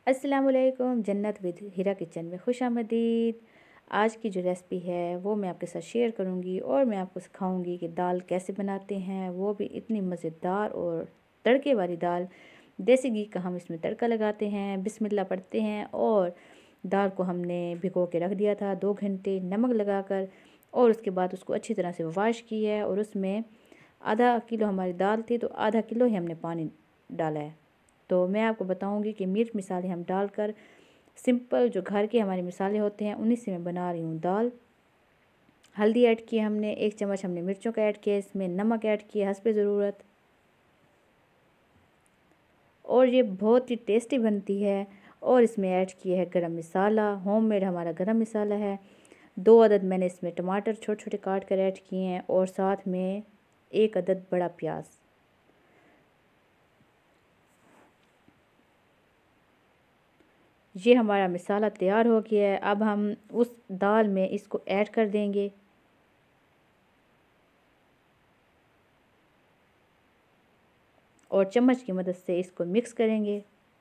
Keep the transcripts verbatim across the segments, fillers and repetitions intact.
अस्सलाम वालेकुम। जन्नत विद हिरा किचन में खुश आमदीद। आज की जो रेसिपी है वो मैं आपके साथ शेयर करूंगी और मैं आपको सिखाऊंगी कि दाल कैसे बनाते हैं, वो भी इतनी मज़ेदार और तड़के वाली दाल। देसी घी का हम इसमें तड़का लगाते हैं, बिस्मिल्लाह पढ़ते हैं और दाल को हमने भिगो के रख दिया था दो घंटे नमक लगाकर, और उसके बाद उसको अच्छी तरह से वॉश किया है। और उसमें आधा किलो हमारी दाल थी तो आधा किलो ही हमने पानी डाला है। तो मैं आपको बताऊंगी कि मिर्च मसाले हम डालकर सिंपल जो घर के हमारे मसाले होते हैं उन्हीं से मैं बना रही हूँ दाल। हल्दी ऐड की हमने, एक चम्मच हमने मिर्चों का ऐड किया, इसमें नमक ऐड किया हस्बे ज़रूरत, और ये बहुत ही टेस्टी बनती है। और इसमें ऐड किया है गरम मसाला, होममेड हमारा गरम मसाला है। दो अदद मैंने इसमें टमाटर छोटे छोटे काट कर ऐड किए हैं और साथ में एक अदद बड़ा प्याज। ये हमारा मसाला तैयार हो गया है। अब हम उस दाल में इसको ऐड कर देंगे। और चम्मच की मदद से इसको मिक्स करेंगे।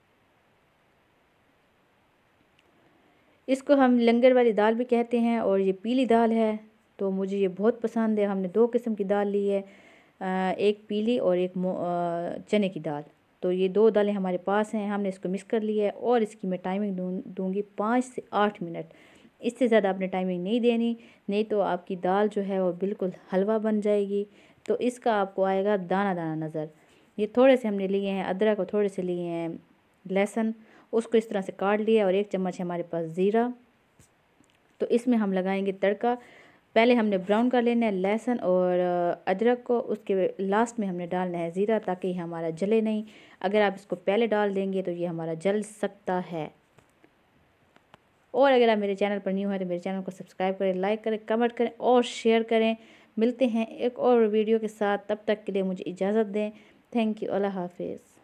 इसको हम लंगर वाली दाल भी कहते हैं और ये पीली दाल है, तो मुझे ये बहुत पसंद है। हमने दो किस्म की दाल ली है, एक पीली और एक चने की दाल। तो ये दो दालें हमारे पास हैं, हमने इसको मिक्स कर लिया है और इसकी मैं टाइमिंग दूँ दूँगी पाँच से आठ मिनट। इससे ज़्यादा आपने टाइमिंग नहीं देनी, नहीं तो आपकी दाल जो है वो बिल्कुल हलवा बन जाएगी। तो इसका आपको आएगा दाना दाना नज़र। ये थोड़े से हमने लिए हैं अदरक और थोड़े से लिए हैं लहसुन, उसको इस तरह से काट लिया, और एक चम्मच है हमारे पास ज़ीरा। तो इसमें हम लगाएंगे तड़का। पहले हमने ब्राउन कर लेना है लहसुन और अदरक को, उसके लास्ट में हमने डालना है ज़ीरा ताकि हमारा जले नहीं। अगर आप इसको पहले डाल देंगे तो ये हमारा जल सकता है। और अगर आप मेरे चैनल पर न्यू हैं तो मेरे चैनल को सब्सक्राइब करें, लाइक करें, कमेंट करें और शेयर करें। मिलते हैं एक और वीडियो के साथ, तब तक के लिए मुझे इजाज़त दें। थैंक यू, अल्लाह हाफिज़।